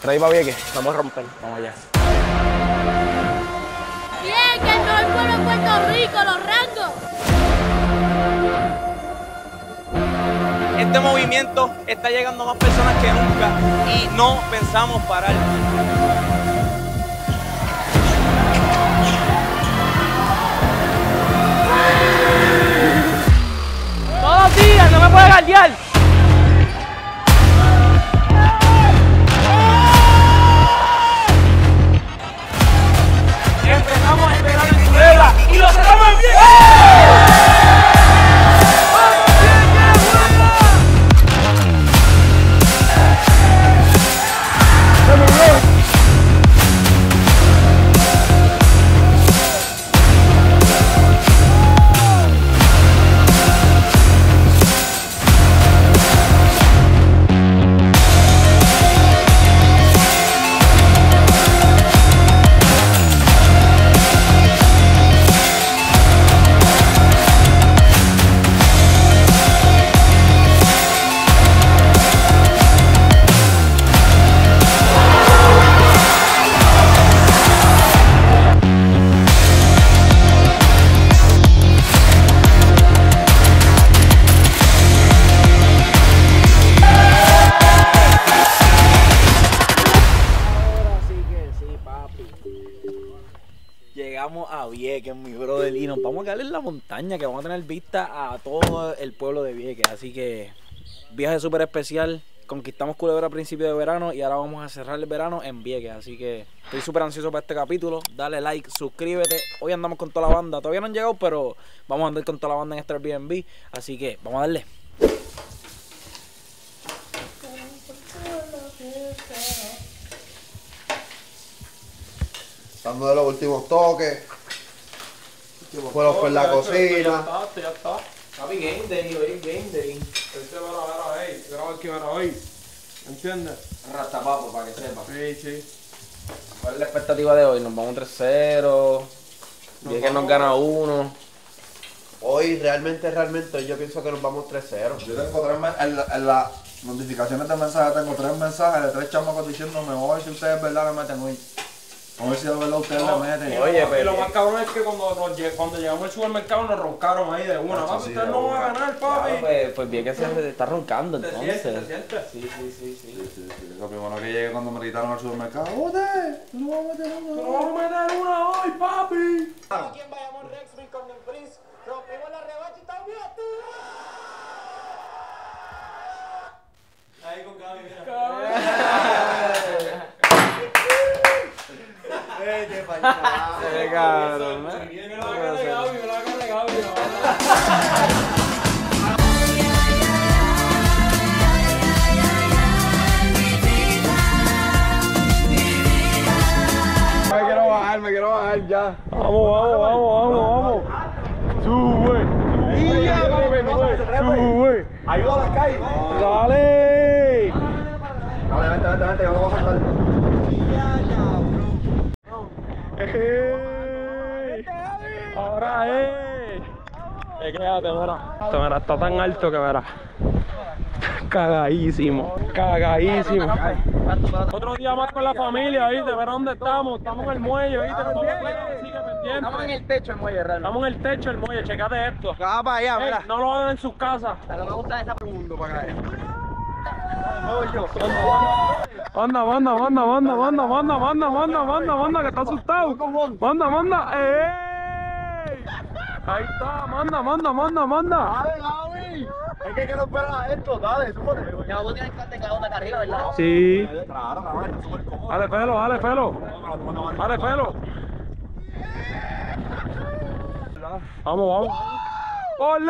Ready para Vieques. Vamos a romper. Vamos allá. Vieques, no el pueblo de Puerto Rico, los rangos. Este movimiento está llegando a más personas que nunca y no pensamos parar. Todos los días, no me puedes galdear. Empezamos el verano en Culebra y lo cerramos en Vieques. Llegamos a Vieques, mi brother, y nos vamos a quedar en la montaña, que vamos a tener vista a todo el pueblo de Vieques. Así que viaje súper especial. Conquistamos Culebra a principio de verano y ahora vamos a cerrar el verano en Vieques. Así que estoy súper ansioso para este capítulo. Dale like, suscríbete. Hoy andamos con toda la banda. Todavía no han llegado, pero vamos a andar con toda la banda en este Airbnb. Así que vamos a darle. Dando de los últimos toques. Fueron por la cocina. Ya está. Papi, game day, hoy es game day. Graba hoy. ¿Entiendes? Rastapapo, para que sepa. Sí. ¿Cuál es la expectativa de hoy? Nos vamos 3-0. Vieques nos gana 1. Hoy realmente yo pienso que nos vamos 3-0. Yo tengo en las notificaciones de mensajes, tengo 3 mensajes de 3 chamacos diciéndome, vamos a ver si ustedes verdad me meten hoy. Vamos a ver si de verdad ustedes le meten. Oye, Y lo más cabrón es que cuando llegamos al supermercado nos roncaron ahí de una. Papi, ustedes no van a ganar, papi. Pues Vieques se está roncando ¿Te entonces. sientes? Sí. Lo primero que llegué cuando me gritaron al supermercado, ¡Joder! ¡Tú no vas a meter ¡Nos una! vamos a meter una hoy, papi! Aquí en Bayamón Rexville con el Prince, rompimos la revancha y estamos bien activos. Ahí con Gaby, Qué cabrón, Mira la cara de Gaby, Me quiero bajar ya. Vamos. Sube. Ayuda a la calle. Dale. Vente, vamos a saltar. Ahora quédate, mira. Está tan alto que verás. Cagadísimo. Otro día más con la familia, ¿viste? Ver dónde estamos. Estamos en el muelle, ¿viste? Sigue pendiente. Estamos en el techo del muelle, realmente. Estamos en el techo del muelle, checate esto. Va para allá, Ey, mira. no lo hagan en sus casas. No me gusta esa mundo para acá. Manda, que está asustado. Manda. ¡Ey! Ahí está, manda. Dale, Gaby. Es que no espera esto, dale, súbete. Ya vos tienes que teclado acá arriba, ¿verdad? Sí. Claro, cabrón, está súper cómodo. Dale pelo. Vamos. ¡Ole!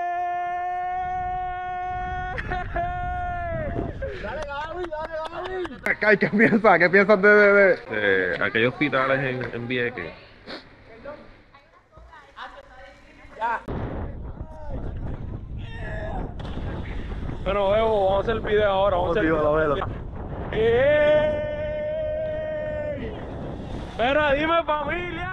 Dale, Gaby. ¿Qué piensas de aquellos hospitales en Vieques? Bueno, Evo, vamos a hacer el video ahora. Vamos a hacer el video. ¡Ey! Espera, dime familia.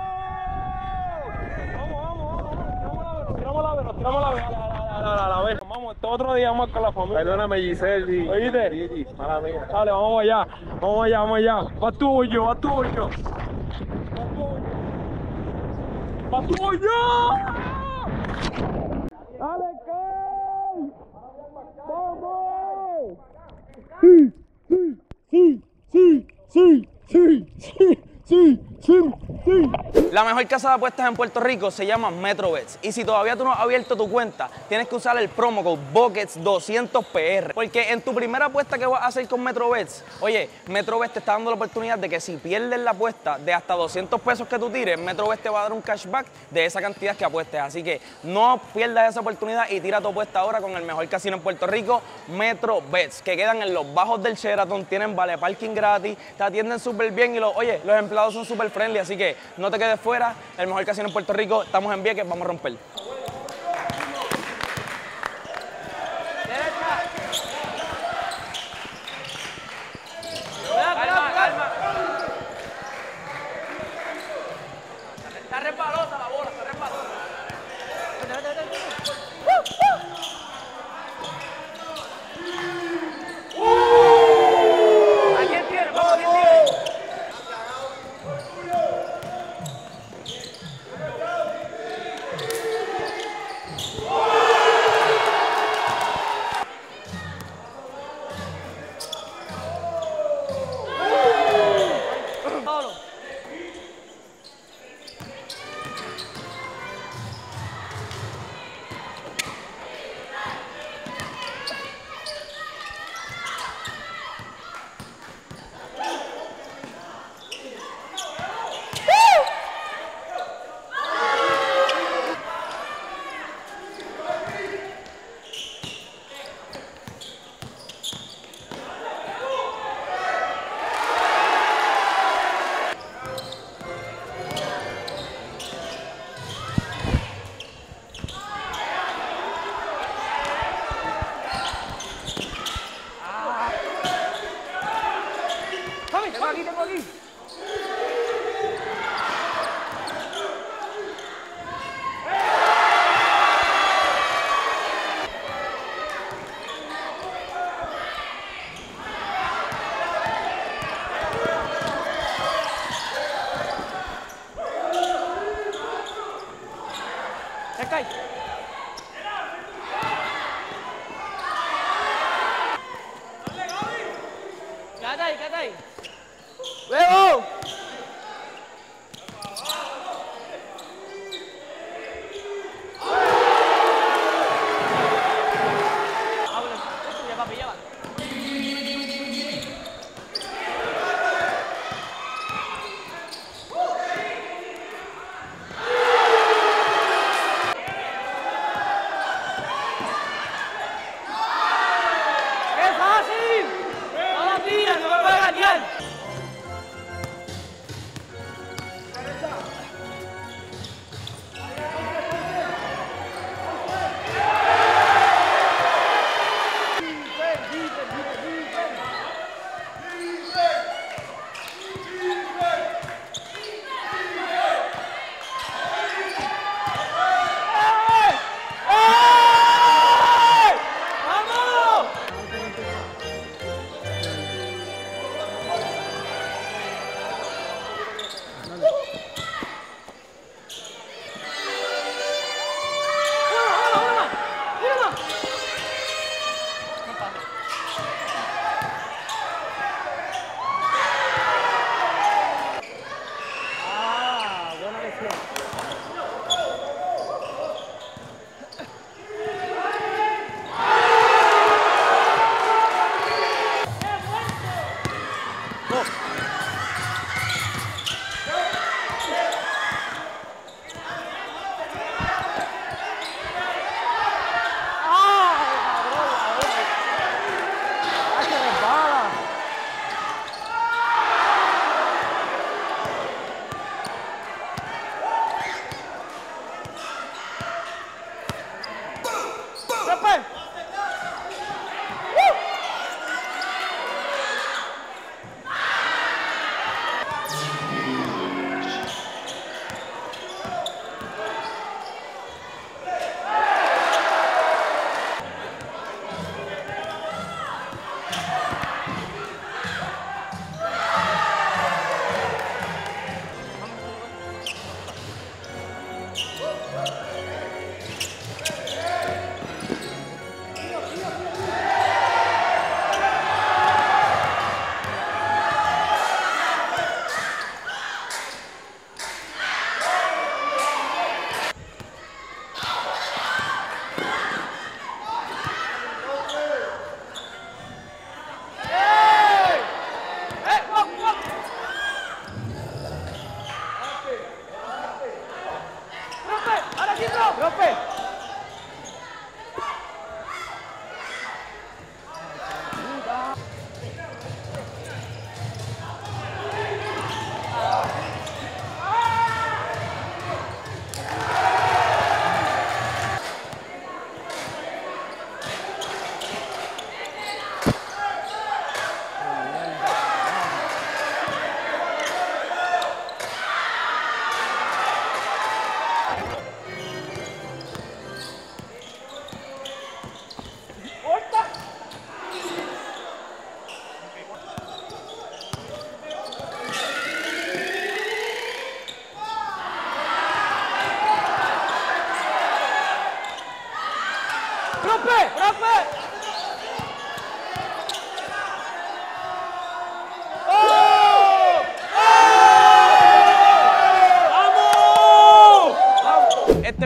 ¡Vamos! Tiramos la vez. vamos, este otro día vamos con la familia. Perdóname, Giselle. ¿Oíste? Mala mía. Dale, vamos allá. Vamos allá. Va tuyo. Va tuyo. ¡Dale, Kay! ¡Vamos! La mejor casa de apuestas en Puerto Rico se llama MetroBets. Y si todavía tú no has abierto tu cuenta, tienes que usar el promo code Buckets200PR. Porque en tu primera apuesta que vas a hacer con MetroBets, oye, MetroBets te está dando la oportunidad de que si pierdes la apuesta de hasta 200 pesos que tú tires, MetroBets te va a dar un cashback de esa cantidad que apuestes. Así que no pierdas esa oportunidad y tira tu apuesta ahora con el mejor casino en Puerto Rico, MetroBets, que quedan en los bajos del Sheraton, tienen vale parking gratis, te atienden súper bien y los empleados son súper friendly, así que no te quedes fuera, el mejor casino en Puerto Rico, estamos en Vieques, vamos a romper. Calma. Está resbalosa la bola, está resbalosa. ¿A quién tiene? ¿A quién tiene? Tengo aquí. Quédate ahí. ¡Luego! ¡Qué fácil! ¡No la tiras, no me puedes ganar!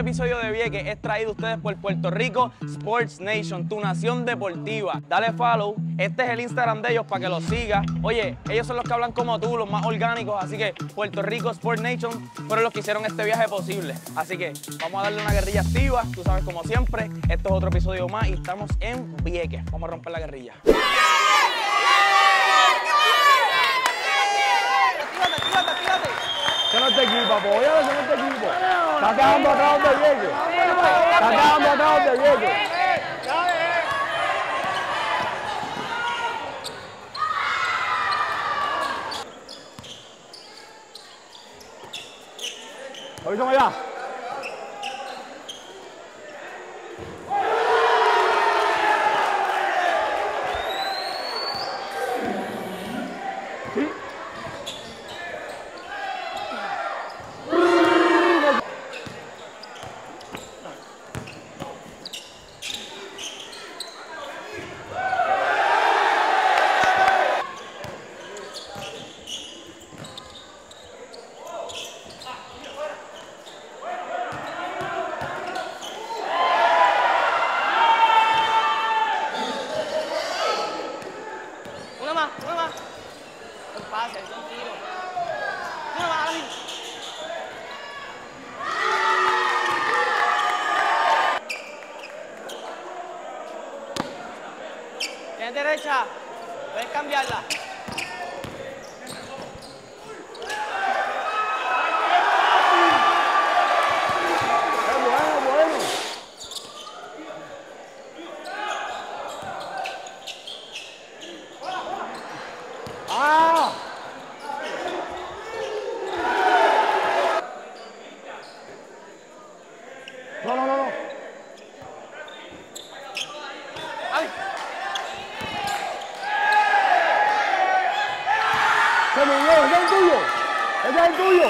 episodio de Vieques es traído a ustedes por Puerto Rico Sports Nation, tu nación deportiva. Dale follow, este es el Instagram de ellos para que los sigas. Oye, ellos son los que hablan como tú, los más orgánicos, así que Puerto Rico Sports Nation fueron los que hicieron este viaje posible. Así que vamos a darle una guerrilla activa, tú sabes, como siempre, esto es otro episodio más y estamos en Vieques. Vamos a romper la guerrilla. Ese no es tu equipo, apoya, ese no es tu equipo. Está quedando atrás de Vieques. Está quedando atrás de Vieques. ¿Lo allá? Sí. Una más. Un pase, es un tiro. Una más, ahora mismo. Tienes derecha, puedes cambiarla. Bueno. ¡Ah! No. ¡Ay! ¡Se me dio! ¡Ese es el tuyo! ¡Ese es el tuyo!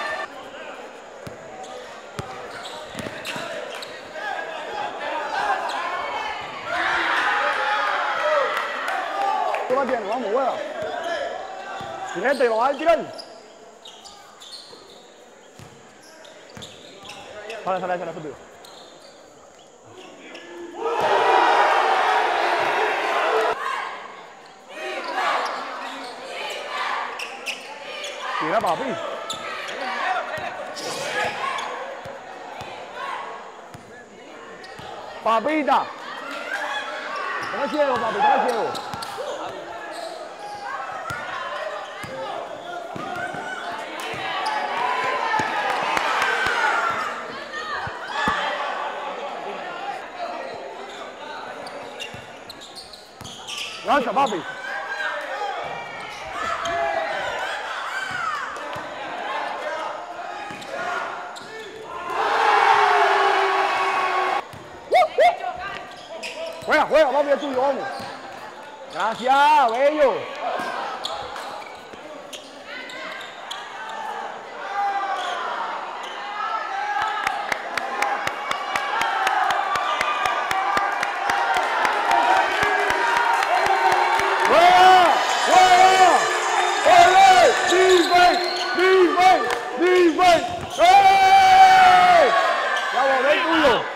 Tú la tienes, vamos, juega. Fíjate, ¿lo vas a tirar? Sale, rápido. Tira, papi. Papita. Está ciego, papi, está ciego. Gracias, papi. Juega, papi, es tuyo, vamos. Gracias, bello. ¡Defense! ¡Hey! ¡Ya volvé el tuyo!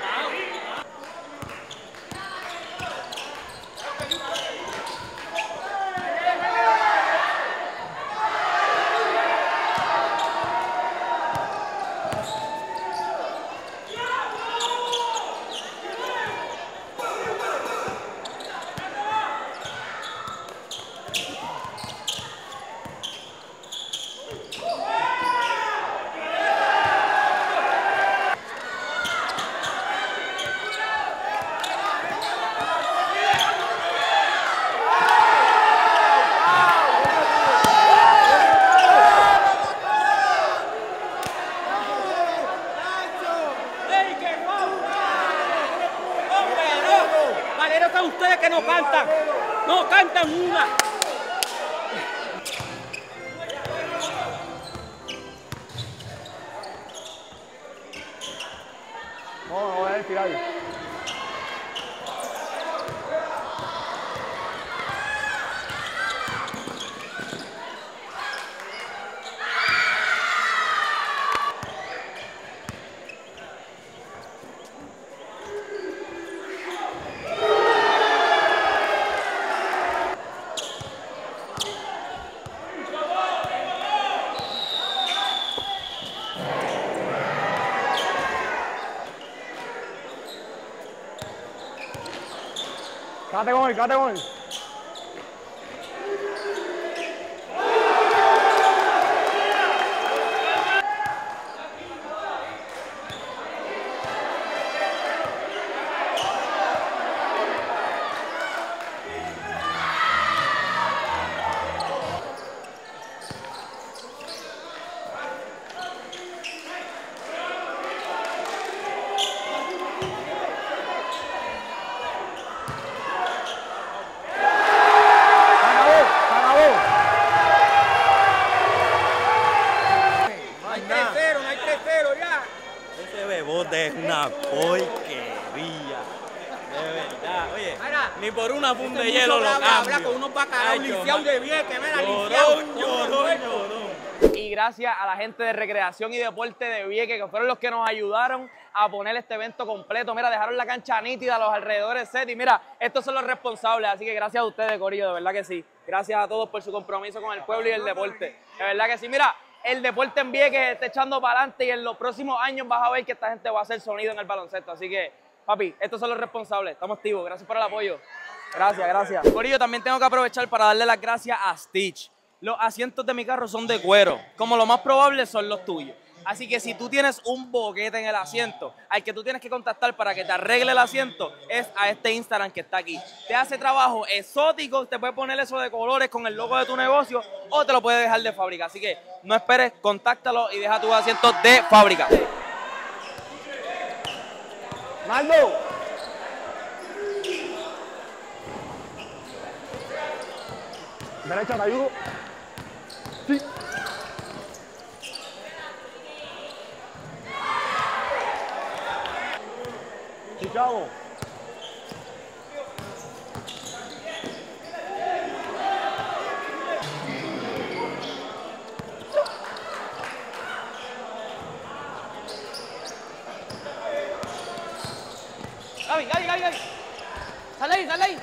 Cállate con él, cállate con él. Es una porquería. De verdad. Oye, ni por una funda de hielo lo cambio. con unos bacalaos lisiados de Vieques, mira, Llorón. Y gracias a la gente de Recreación y Deporte de Vieques, que fueron los que nos ayudaron a poner este evento completo. Mira, dejaron la cancha nítida a los alrededores set. Y mira, estos son los responsables. Así que gracias a ustedes, corillo, de verdad que sí. Gracias a todos por su compromiso con el pueblo y el deporte. De verdad que sí. Mira, el deporte en Vieques está echando para adelante y en los próximos años vas a ver que esta gente va a hacer sonido en el baloncesto. Así que, papi, estos son los responsables. Estamos activos. Gracias por el apoyo. Gracias. Corillo, también tengo que aprovechar para darle las gracias a Stitch. Los asientos de mi carro son de cuero, como lo más probable son los tuyos. Así que si tú tienes un boquete en el asiento, al que tú tienes que contactar para que te arregle el asiento, es a este Instagram que está aquí. Te hace trabajo exótico, te puede poner eso de colores con el logo de tu negocio o te lo puede dejar de fábrica. Así que no esperes, contáctalo y deja tus asientos de fábrica. ¡Maldo! Derecha, te ayudo. Sí. Chicago. Gaby. Sale ahí.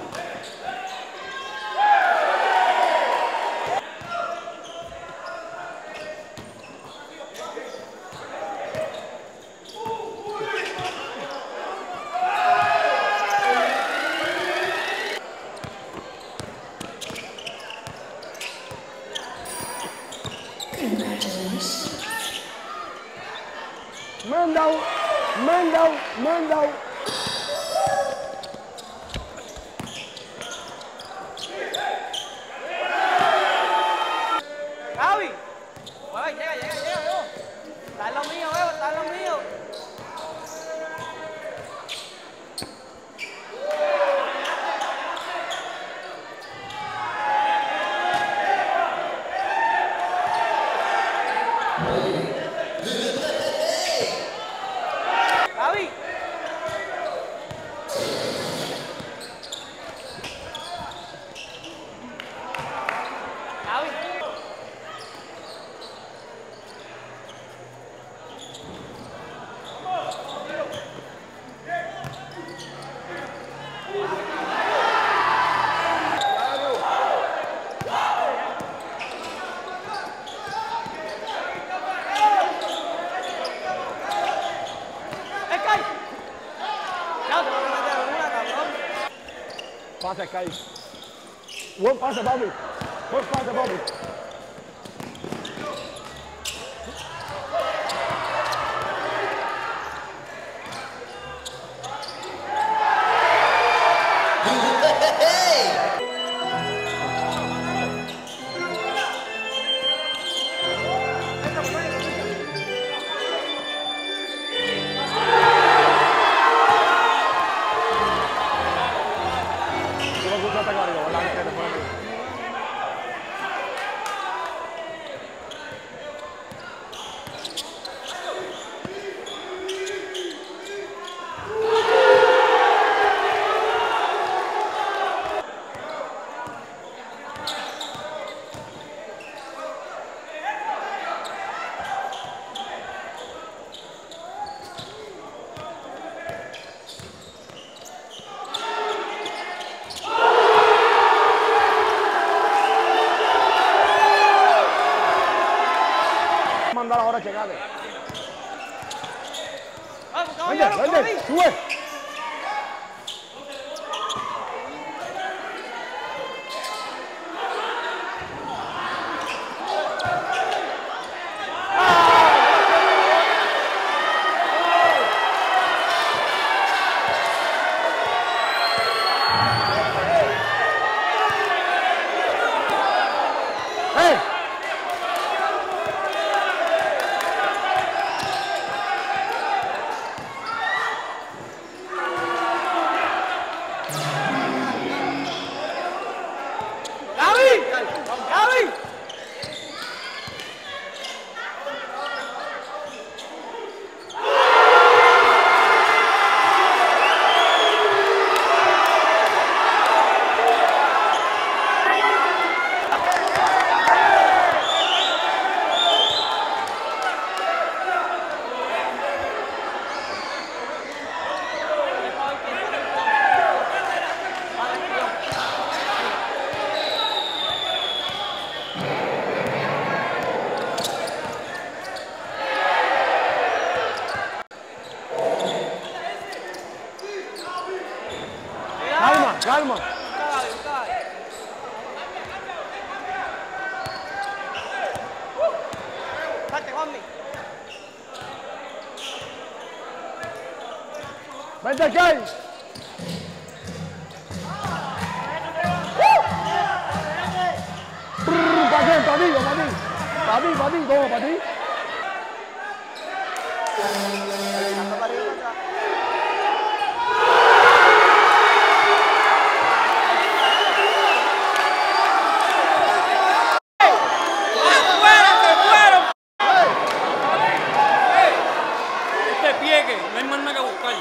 Man down. Gaby. Llega. Está en lo mío, está en lo mío. Pasa, Kai. Buen pase, papi. Mandar ahora, checate. Vamos, caballero, Vente, sube. Vente, Kay. ¿Para quién? ¿Para ti o para ti? ¿Para ti? ¿Para ti? ¿Cómo? ¿Para ti? Este piegue, no hay más nada que buscar.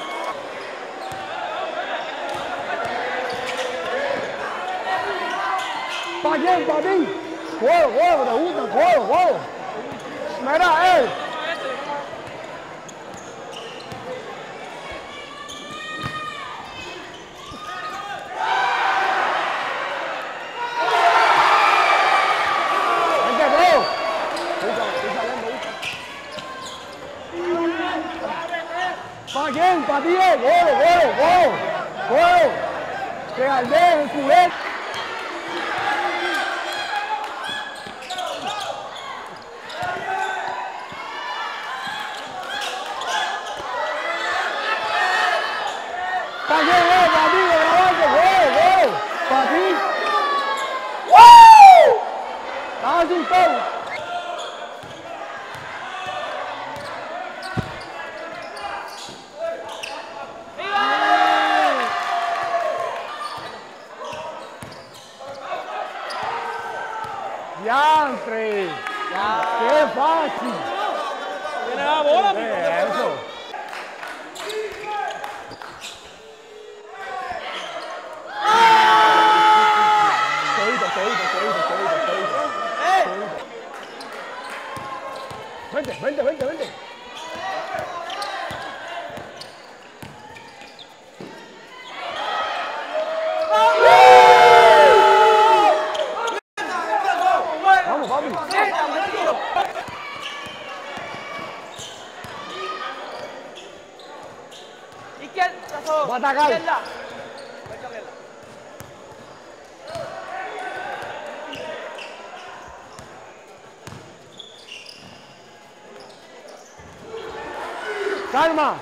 ¿Para quién? ¿Para ti? Juego, juego, te gusta, juego, juego. Mira, Vente, bro. ¿Para quién? ¿Para ti? Juego, juego, juego. Juego. Que Galdés, el culete. ¿Para quién es? ¿Para ti? ¡Grabando! ¡Gol! ¡Gol! ¿Para ti? ¡Woo! ¡Estás asustado! ¡Diantre! ¡Qué fácil! Tiene la bola, mi Eso. Vente, vente, vente, vente. Vamos, papi. Va a atacar. Calma.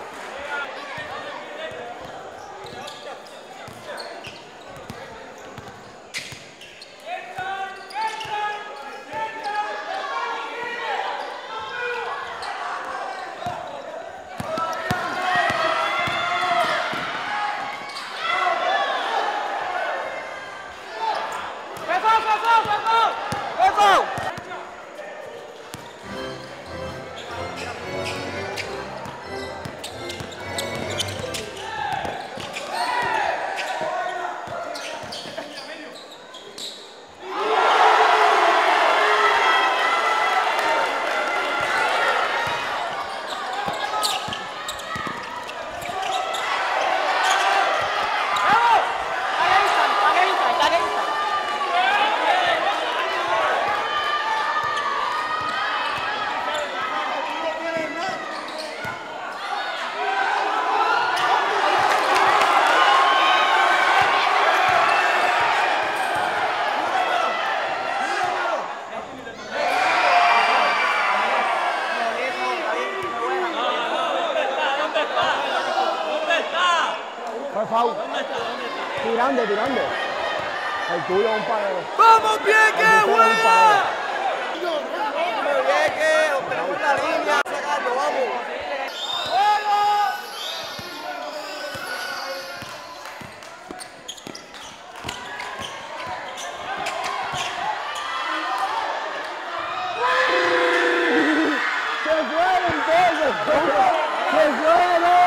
Fue foul. Tirando, tirando. El tuyo es un paredón. ¡Vamos, Vieques, juega! Vieques, los tenemos en la línea, sacando, vamos. ¡Se fueron todos! ¡Se fueron!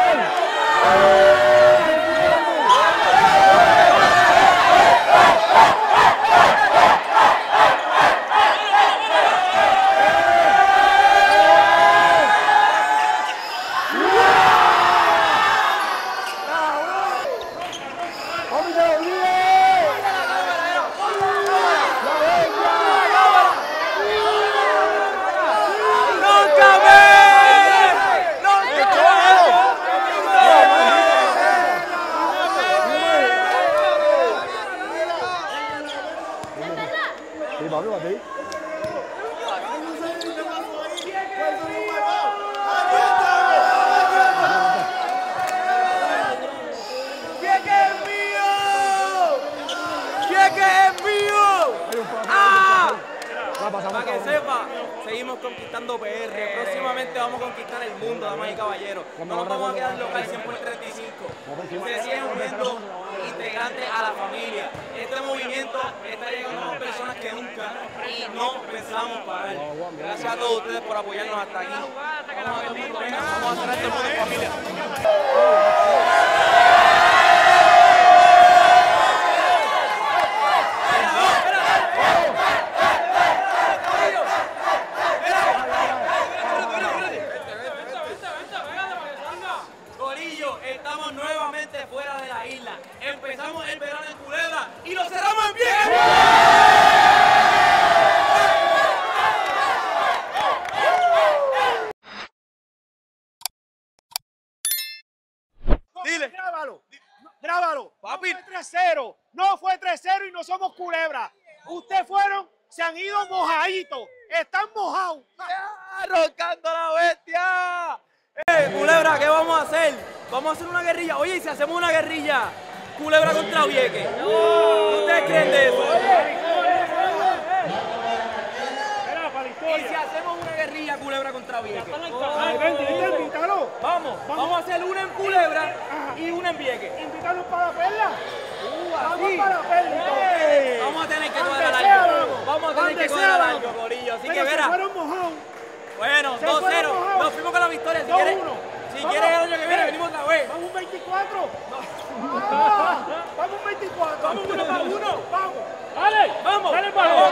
Sí, papi, para ti. Para que sepa, seguimos conquistando PR. Próximamente vamos a conquistar el mundo, damas y caballeros. No nos vamos a quedar local 100 por 35. Se siguen uniendo integrantes a la familia. Este movimiento está llegando a más personas que nunca y no pensamos parar. Gracias a todos ustedes por apoyarnos hasta aquí. Vamos a todo el mundo, venga, vamos a hacer esto el mundo en familia. Estamos nuevamente fuera de la isla. Empezamos el verano en Culebra y lo cerramos en Vieques. Dile. Grábalo. Papi. No fue 3-0. No fue 3-0 y no somos Culebra. Ustedes fueron, se han ido mojaditos. Están mojados. ¡Roncando la bestia! Culebra, ¿qué vamos a hacer? Vamos a hacer una guerrilla. Oye, ¿y si hacemos una guerrilla? Culebra contra Vieques. ¿Qué ustedes creen de eso? ¿Y si hacemos una guerrilla Culebra contra Vieques? Invítalo. Vamos a hacer una en Culebra y una en Vieques. Invítanos para la perla. Vamos así. para la perla. Vamos a tener que Donde cuadrar sea, algo. vamos. Vamos a tener Donde que sea, cuadrar vamos. algo, corillo. Así que Pero se verá. fueron mojados. Bueno, Se fueron 2-0. mojados. Nos fuimos con la victoria. Si 2-1. quieres, si Vamos. quieres el año que viene, venimos otra vez. Vamos 24. Vamos 24. Vamos 1-1. Vamos. Vamos. Dale, Vamos. dale para